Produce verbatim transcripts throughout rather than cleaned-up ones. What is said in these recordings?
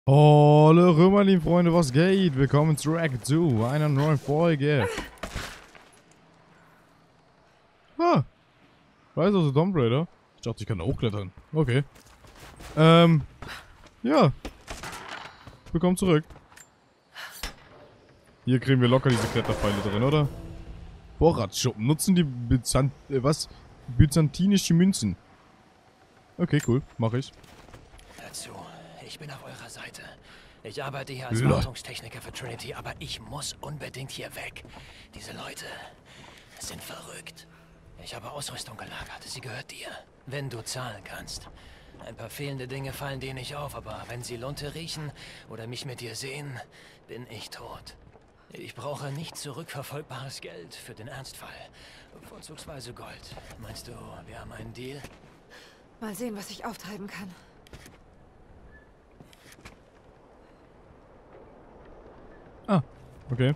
Hallo meine lieben Freunde, was geht? Willkommen zurück zu einer neuen Folge. Ah, weiß also Tomb Raider. Ich dachte, ich kann da hochklettern. Okay. Ähm, ja. Willkommen zurück. Hier kriegen wir locker diese Kletterpfeile drin, oder? Vorratsschuppen. Nutzen die Byzant äh, was? Byzantinische Münzen. Okay, cool. Mach ich. Hör zu, ich bin auf eurer Seite. Ich arbeite hier als Lol. Wartungstechniker für Trinity, aber ich muss unbedingt hier weg. Diese Leute sind verrückt. Ich habe Ausrüstung gelagert, sie gehört dir. Wenn du zahlen kannst. Ein paar fehlende Dinge fallen dir nicht auf, aber wenn sie Lunte riechen oder mich mit dir sehen, bin ich tot. Ich brauche nicht zurückverfolgbares Geld für den Ernstfall. Vorzugsweise Gold. Meinst du, wir haben einen Deal? Mal sehen, was ich auftreiben kann. Ah, okay.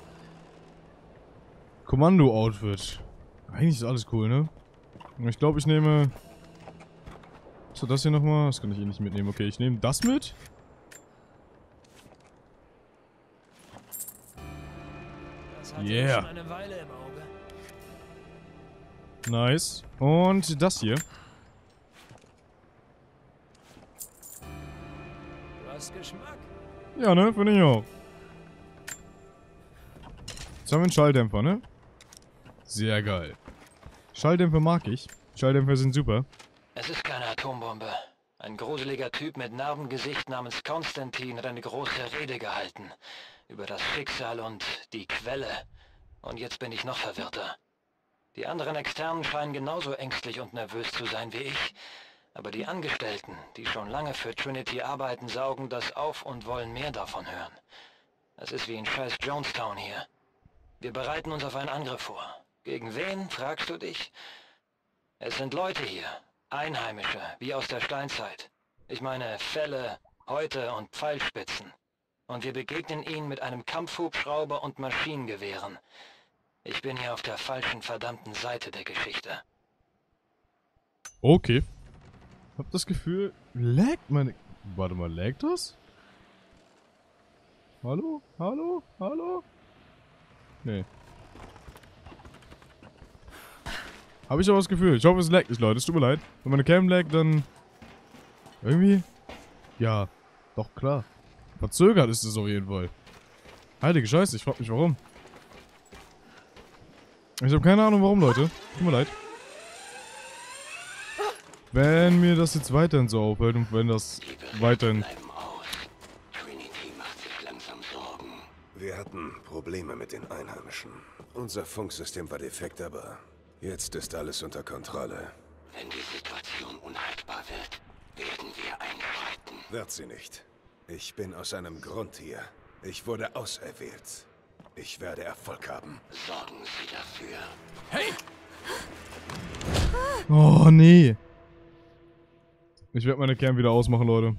Kommando-Outfit. Eigentlich ist alles cool, ne? Ich glaube, ich nehme... So, das hier nochmal. Das kann ich eh nicht mitnehmen. Okay, ich nehme das mit. Das hatte Yeah. ich schon eine Weile im Auge. Nice. Und das hier. Du hast Geschmack. Ja, ne? Finde ich auch. Jetzt haben wir einen Schalldämpfer, ne? Sehr geil. Schalldämpfer mag ich. Schalldämpfer sind super. Es ist keine Atombombe. Ein gruseliger Typ mit Narbengesicht namens Konstantin hat eine große Rede gehalten. Über das Schicksal und die Quelle. Und jetzt bin ich noch verwirrter. Die anderen Externen scheinen genauso ängstlich und nervös zu sein wie ich. Aber die Angestellten, die schon lange für Trinity arbeiten, saugen das auf und wollen mehr davon hören. Es ist wie in scheiß Jonestown hier. Wir bereiten uns auf einen Angriff vor. Gegen wen, fragst du dich? Es sind Leute hier. Einheimische, wie aus der Steinzeit. Ich meine Felle, Häute und Pfeilspitzen. Und wir begegnen ihnen mit einem Kampfhubschrauber und Maschinengewehren. Ich bin hier auf der falschen verdammten Seite der Geschichte. Okay. Hab das Gefühl... Laggt meine... Warte mal, laggt das? Hallo? Hallo? Hallo? Nee. Habe ich aber das Gefühl. Ich hoffe, es laggt nicht, Leute. Es tut mir leid. Wenn meine Cam laggt, dann... Irgendwie... Ja. Doch, klar. Verzögert ist es auf jeden Fall. Heilige Scheiße, ich frag mich warum. Ich habe keine Ahnung warum, Leute. Tut mir leid. Wenn mir das jetzt weiterhin so auffällt und wenn das weiterhin... Trinity macht sich langsam Sorgen. Wir hatten Probleme mit den Einheimischen. Unser Funksystem war defekt, aber jetzt ist alles unter Kontrolle. Wenn die Situation unhaltbar wird, werden wir einschreiten. Wird sie nicht. Ich bin aus einem Grund hier. Ich wurde auserwählt. Ich werde Erfolg haben. Sorgen Sie dafür. Hey! Oh, nee. Ich werde meine Cam wieder ausmachen, Leute.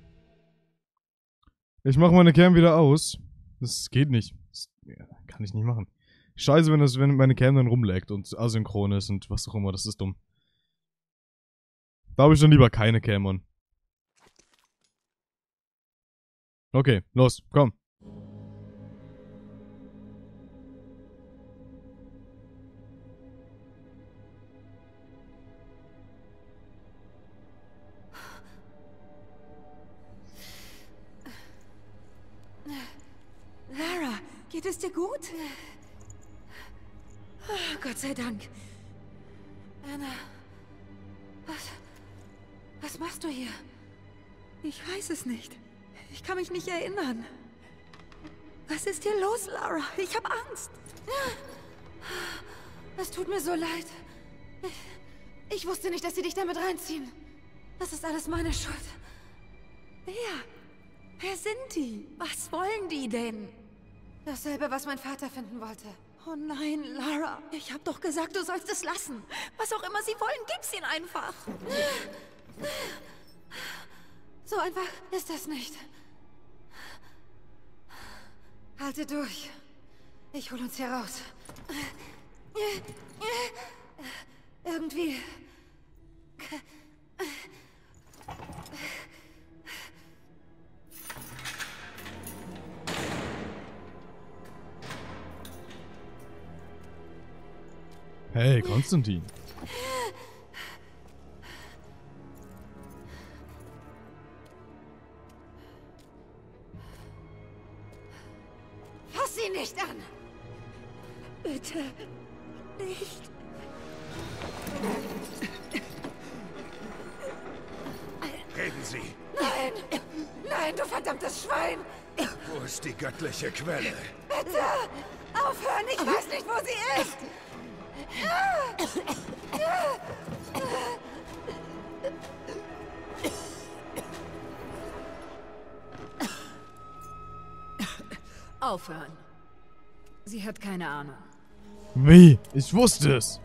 Ich mache meine Cam wieder aus. Das geht nicht. Das kann ich nicht machen. Scheiße, wenn, das, wenn meine Cam dann rumlaggt und asynchron ist und was auch immer. Das ist dumm. Da habe ich dann lieber keine Cam an. Okay, los, komm. Lara, geht es dir gut? Oh, Gott sei Dank. Anna, was... Was machst du hier? Ich weiß es nicht. Ich kann mich nicht erinnern. Was ist hier los, Lara? Ich habe Angst. Es tut mir so leid. Ich, ich wusste nicht, dass sie dich damit reinziehen. Das ist alles meine Schuld. Wer? Wer sind die? Was wollen die denn? Dasselbe, was mein Vater finden wollte. Oh nein, Lara. Ich habe doch gesagt, du sollst es lassen. Was auch immer sie wollen, gib's ihnen einfach. So einfach ist das nicht. Halte durch. Ich hol uns hier raus. Irgendwie... Hey, Konstantin. Fass sie nicht an! Bitte nicht. Reden Sie! Nein! Nein, du verdammtes Schwein! Wo ist die göttliche Quelle? Bitte! Aufhören! Ich weiß nicht, wo sie ist! Aufhören. Sie hat keine Ahnung. Wie? Ich wusste es.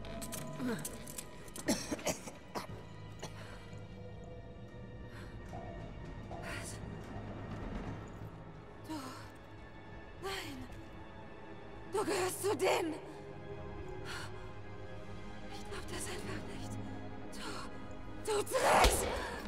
Du gehörst zu denen. Ich glaub das einfach nicht. Du, du Drecks!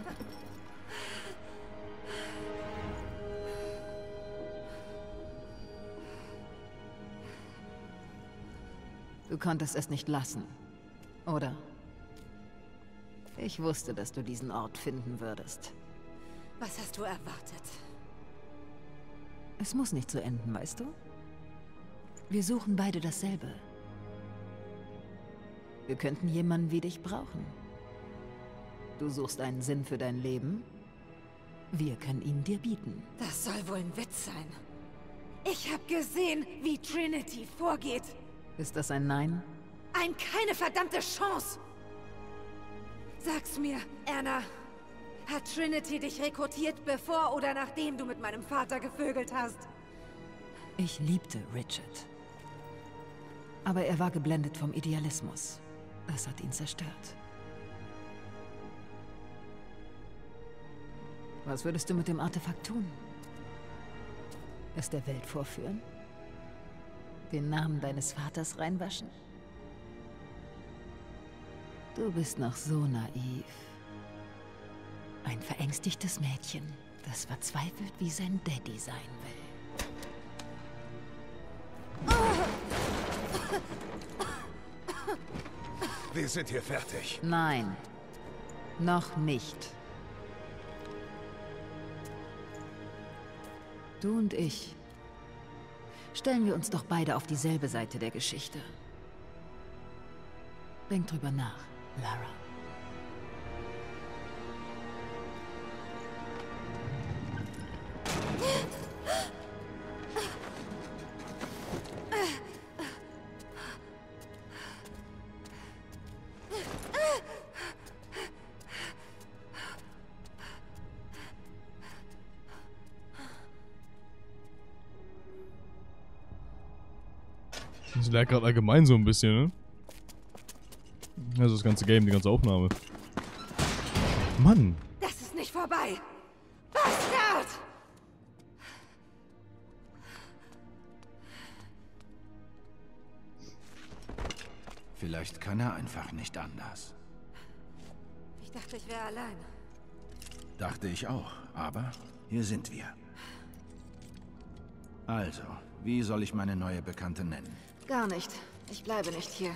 Du konntest es nicht lassen, oder? Ich wusste, dass du diesen Ort finden würdest. Was hast du erwartet? Es muss nicht so enden, weißt du? Wir suchen beide dasselbe. Wir könnten jemanden wie dich brauchen. Du suchst einen Sinn für dein Leben. Wir können ihn dir bieten. Das soll wohl ein Witz sein. Ich habe gesehen, wie Trinity vorgeht. Ist das ein Nein? Ein keine verdammte Chance! Sag's mir, Anna. Hat Trinity dich rekrutiert, bevor oder nachdem du mit meinem Vater gevögelt hast? Ich liebte Richard. Aber er war geblendet vom Idealismus. Das hat ihn zerstört. Was würdest du mit dem Artefakt tun? Es der Welt vorführen? Den Namen deines Vaters reinwaschen? Du bist noch so naiv. Ein verängstigtes Mädchen, das verzweifelt wie sein Daddy sein will. Wir sind hier fertig. Nein, noch nicht. Du und ich. Stellen wir uns doch beide auf dieselbe Seite der Geschichte. Denk drüber nach, Lara. Das lag gerade allgemein so ein bisschen, ne? Also das ganze Game, die ganze Aufnahme. Mann! Das ist nicht vorbei! Bastard! Vielleicht kann er einfach nicht anders. Ich dachte, ich wäre allein. Dachte ich auch, aber hier sind wir. Also, wie soll ich meine neue Bekannte nennen? Gar nicht. Ich bleibe nicht hier.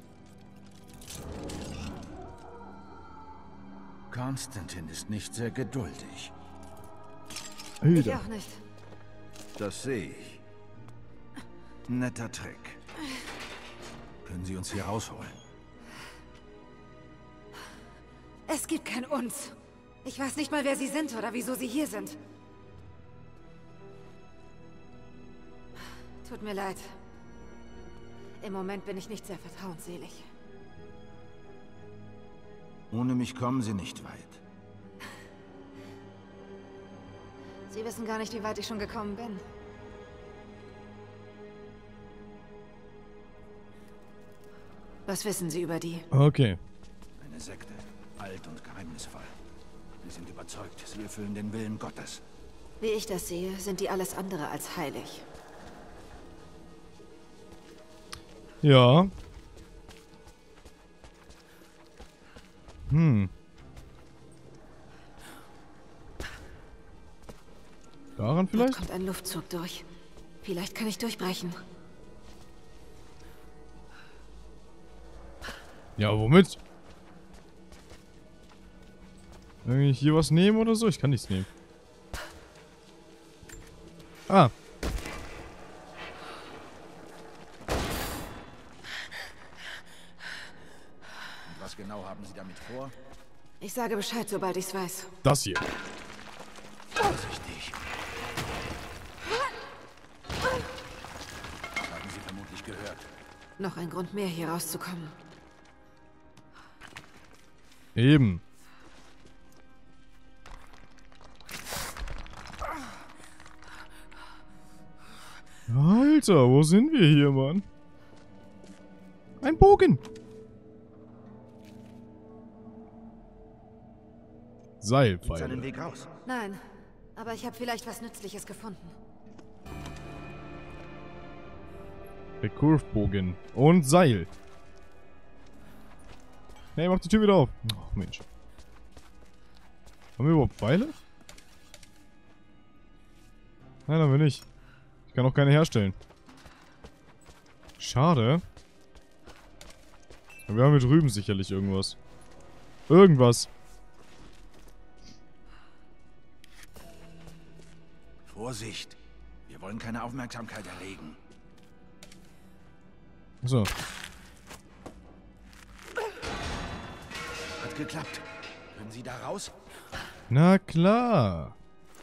Konstantin ist nicht sehr geduldig. Ich Alter. auch nicht. Das sehe ich. Netter Trick. Können Sie uns hier rausholen? Es gibt kein Uns. Ich weiß nicht mal, wer Sie sind oder wieso Sie hier sind. Tut mir leid. Im Moment bin ich nicht sehr vertrauensselig. Ohne mich kommen Sie nicht weit. Sie wissen gar nicht, wie weit ich schon gekommen bin. Was wissen Sie über die? Okay. Eine Sekte, alt und geheimnisvoll. Sie sind überzeugt, sie erfüllen den Willen Gottes. Wie ich das sehe, sind die alles andere als heilig. Ja. Hm. Daran Dort vielleicht? kommt ein Luftzug durch. Vielleicht kann ich durchbrechen. Ja, womit? Irgendwie hier was nehmen oder so? Ich kann nichts nehmen. Ah. Und was genau haben Sie damit vor? Ich sage Bescheid, sobald ich's weiß. Das hier. Vorsichtig. Das haben Sie vermutlich gehört. Noch ein Grund mehr, hier rauszukommen. Eben. Alter, wo sind wir hier, Mann? Ein Bogen. Gibt's einen Seilpfeile. Weg raus? Nein, aber ich habe vielleicht was Nützliches gefunden. Recurve-Bogen. Und Seil. Hey, mach die Tür wieder auf. Ach, Mensch. Haben wir überhaupt Pfeile? Nein, haben wir nicht. Ich kann auch keine herstellen. Schade. Aber wir haben hier drüben sicherlich irgendwas. Irgendwas. Vorsicht! Wir wollen keine Aufmerksamkeit erregen. So. Hat geklappt. Können Sie da raus? Na klar.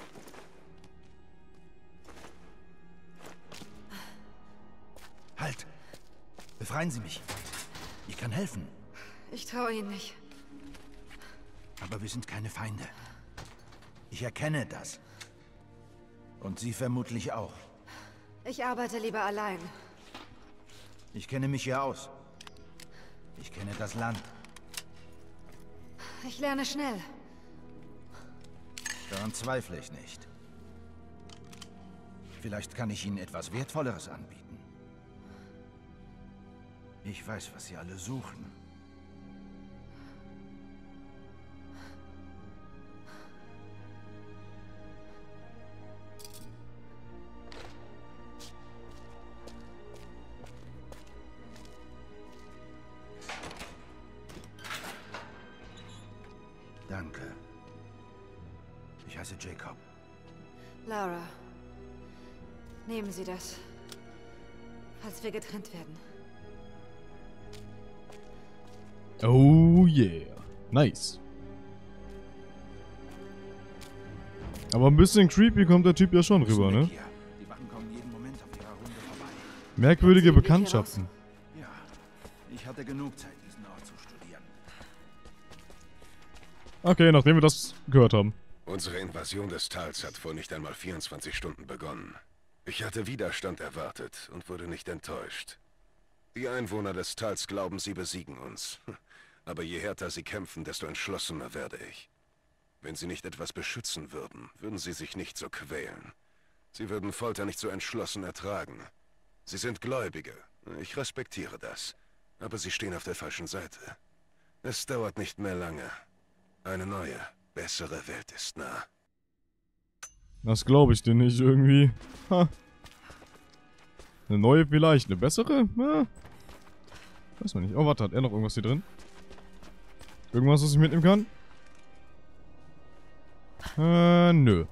Halt! Befreien Sie mich. Ich kann helfen. Ich traue Ihnen nicht. Aber wir sind keine Feinde. Ich erkenne das. Und Sie vermutlich auch. Ich arbeite lieber allein. Ich kenne mich hier aus. Ich kenne das Land. Ich lerne schnell. Daran zweifle ich nicht. Vielleicht kann ich Ihnen etwas Wertvolleres anbieten. Ich weiß, was Sie alle suchen. Danke. Ich heiße Jacob. Lara, nehmen Sie das, falls wir getrennt werden. Oh yeah. Nice. Aber ein bisschen creepy kommt der Typ ja schon rüber, ne? Hier. Die Wachen kommen jeden Moment auf ihrer Runde vorbei. Merkwürdige Sehen wir hier Bekanntschaften. Ja, ich hatte genug Zeit, diesen Ort zu studieren. Okay, nachdem wir das gehört haben. Unsere Invasion des Tals hat vor nicht einmal vierundzwanzig Stunden begonnen. Ich hatte Widerstand erwartet und wurde nicht enttäuscht. Die Einwohner des Tals glauben, sie besiegen uns. Aber je härter sie kämpfen, desto entschlossener werde ich. Wenn sie nicht etwas beschützen würden, würden sie sich nicht so quälen. Sie würden Folter nicht so entschlossen ertragen. Sie sind Gläubige. Ich respektiere das. Aber sie stehen auf der falschen Seite. Es dauert nicht mehr lange. Eine neue, bessere Welt ist nah. Das glaube ich dir nicht irgendwie. Ha. Eine neue vielleicht, eine bessere? Ja. Weiß man nicht. Oh, warte, hat er noch irgendwas hier drin? Irgendwas, was ich mitnehmen kann? Äh, nö.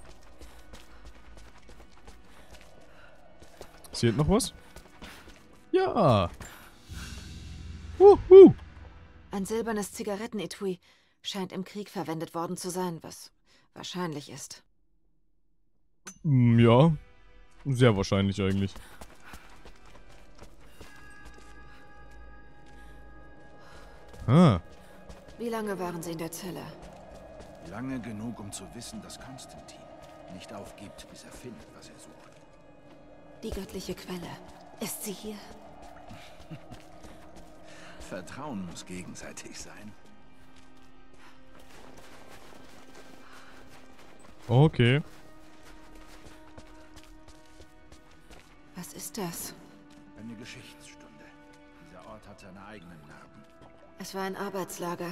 Ist hier noch was? Ja. Wuhu. Ein silbernes Zigarettenetui scheint im Krieg verwendet worden zu sein, was wahrscheinlich ist. Hm, ja. Sehr wahrscheinlich eigentlich. Ah. Wie lange waren Sie in der Zelle? Lange genug, um zu wissen, dass Konstantin nicht aufgibt, bis er findet, was er sucht. Die göttliche Quelle. Ist sie hier? Vertrauen muss gegenseitig sein. Okay. Was ist das? Eine Geschichtsstunde. Dieser Ort hat seine eigenen Narben. Es war ein Arbeitslager.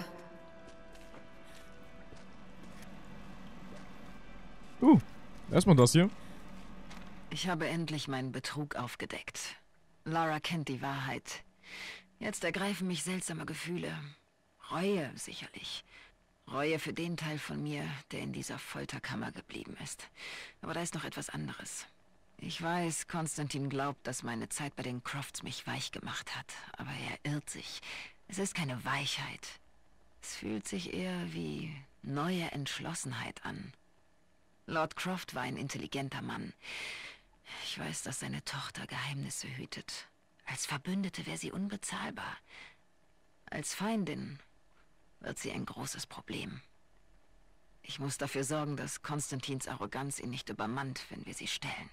Uh, erstmal das hier. Ich habe endlich meinen Betrug aufgedeckt. Lara kennt die Wahrheit. Jetzt ergreifen mich seltsame Gefühle. Reue, sicherlich. Reue für den Teil von mir, der in dieser Folterkammer geblieben ist. Aber da ist noch etwas anderes. Ich weiß, Konstantin glaubt, dass meine Zeit bei den Crofts mich weich gemacht hat. Aber er irrt sich. Es ist keine Weichheit. Es fühlt sich eher wie neue Entschlossenheit an. Lord Croft war ein intelligenter Mann. Ich weiß, dass seine Tochter Geheimnisse hütet. Als Verbündete wäre sie unbezahlbar. Als Feindin wird sie ein großes Problem. Ich muss dafür sorgen, dass Konstantins Arroganz ihn nicht übermannt, wenn wir sie stellen.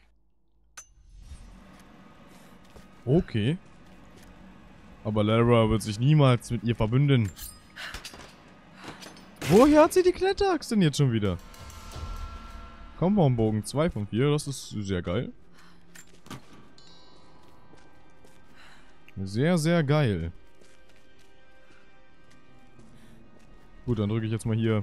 Okay. Aber Lara wird sich niemals mit ihr verbünden. Woher hat sie die Kletteraxt denn jetzt schon wieder? Compoundbogen zwei von vier, das ist sehr geil. Sehr, sehr geil. Gut, dann drücke ich jetzt mal hier.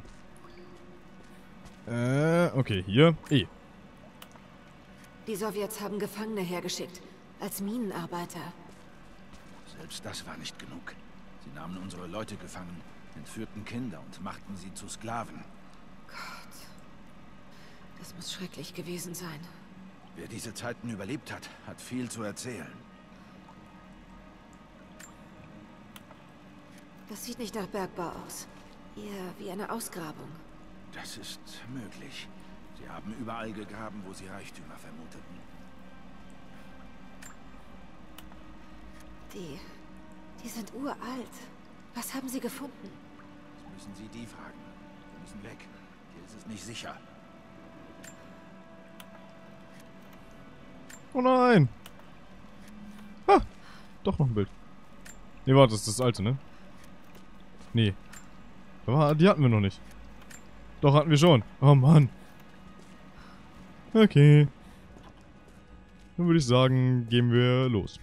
Äh, okay, hier. E. Die Sowjets haben Gefangene hergeschickt. Als Minenarbeiter. Selbst das war nicht genug. Sie nahmen unsere Leute gefangen, entführten Kinder und machten sie zu Sklaven. Gott. Das muss schrecklich gewesen sein. Wer diese Zeiten überlebt hat, hat viel zu erzählen. Das sieht nicht nach Bergbau aus. Eher wie eine Ausgrabung. Das ist möglich. Sie haben überall gegraben, wo sie Reichtümer vermuteten. Die... die sind uralt. Was haben sie gefunden? Das müssen Sie die fragen. Wir müssen weg. Hier ist es nicht sicher. Oh nein! Ah! Doch noch ein Bild. Ne, warte, das ist das alte, ne? Nee. Aber die hatten wir noch nicht. Doch, hatten wir schon. Oh Mann. Okay. Dann würde ich sagen, gehen wir los.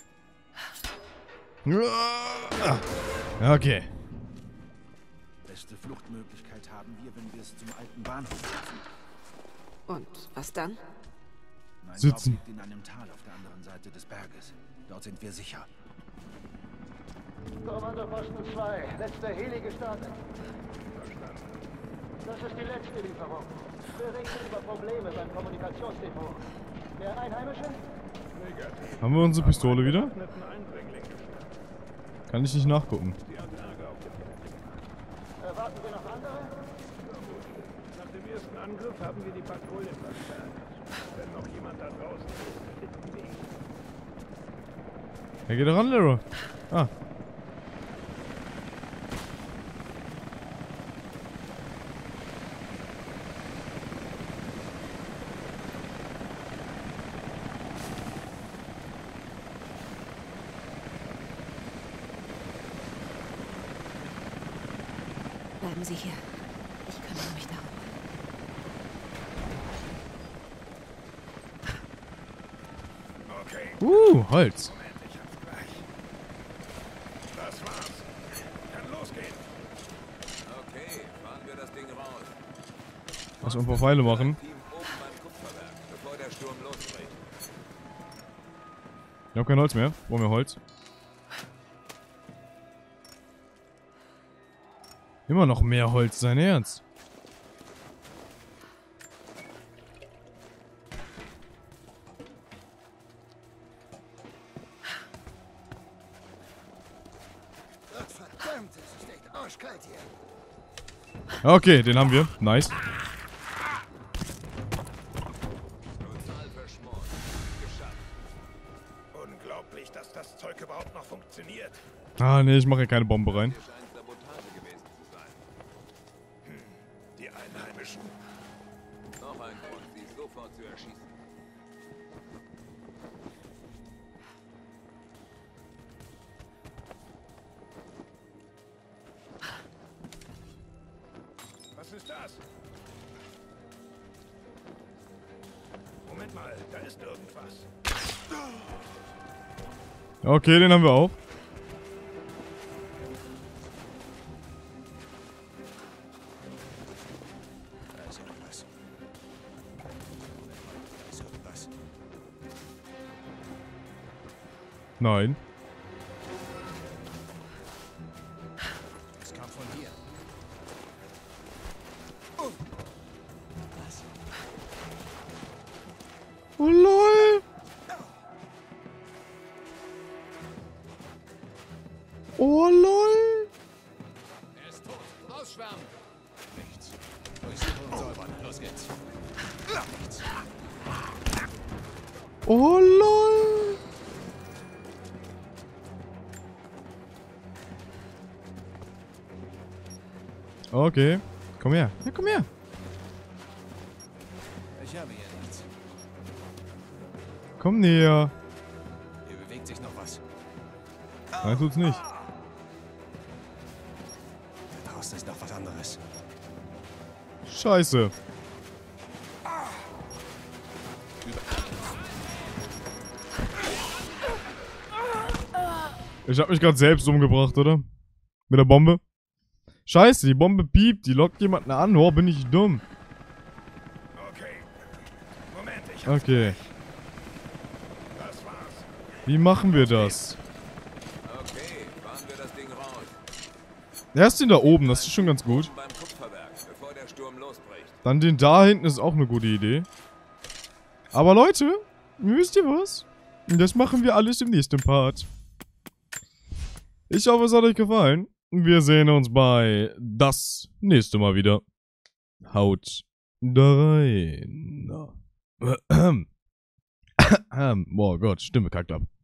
Okay. Beste Fluchtmöglichkeit haben wir, wenn wir es zum alten Bahnhof schaffen. Und was dann? Mein Sitzen. Dorf liegt in einem Tal auf der anderen Seite des Berges. Dort sind wir sicher. Kommandoposten zwei, letzter Heli gestartet. Verstanden. Das ist die letzte Lieferung. Berichte über Probleme beim Kommunikationsdepot. Der Einheimische? Negativ. Haben wir unsere Pistole wieder? Kann ich nicht nachgucken. Erwarten wir noch andere? Nach dem ersten Angriff haben wir die Patrouillen verstärkt. Wenn noch jemand da draußen ist, bitten wir ihn. Er geht ran, Lara. Ah. Bleiben Sie hier. Ich kümmere mich darum. Okay. Uh, Holz. Moment, ich hab's gleich. Das war's. Kann losgehen. Okay, fahren wir das Ding raus. Lass uns ein paar Pfeile machen. Team oben beim Kupferwerk, bevor der Sturm losbricht. Ich habe kein Holz mehr. Brauchen wir Holz? Immer noch mehr Holz, sein Ernst. Verdammt, es ist echt arschkalt hier. Okay, den haben wir. Nice. Total verschmort. Geschafft. Unglaublich, dass das Zeug überhaupt noch funktioniert. Ah, nee, ich mache hier keine Bombe rein. Hier scheint Sabotage gewesen zu sein. Hm, die Einheimischen. Noch ein Grund, sie sofort zu erschießen. Was ist das? Moment mal, da ist irgendwas. Okay, den haben wir auch. Da ist irgendwas. Da ist irgendwas. Nein. Oh lol. Oh lol. Er ist tot. Ausschwärmen. Nichts. Durchsuchen und säubern. Los geht's. Nichts. Oh lol. Okay. Komm her. Ja, komm her. Ich habe hier nichts. Komm näher. Hier bewegt sich noch was. Nein, tut's nicht. Da draußen ist noch was anderes. Scheiße. Ich hab mich gerade selbst umgebracht, oder? Mit der Bombe. Scheiße, die Bombe piept. Die lockt jemanden an. Oh, bin ich dumm. Okay. Moment, ich Okay. Das war's. Wie machen wir das? Okay, fahren wir das Ding raus. Erst den da oben, das ist schon ganz gut. Beim Kupferwerk, bevor der Sturm losbricht. Dann den da hinten ist auch eine gute Idee. Aber Leute, wisst ihr was? Das machen wir alles im nächsten Part. Ich hoffe, es hat euch gefallen. Wir sehen uns bei das nächste Mal wieder. Haut da rein. Boah Gott, Stimme kackt ab.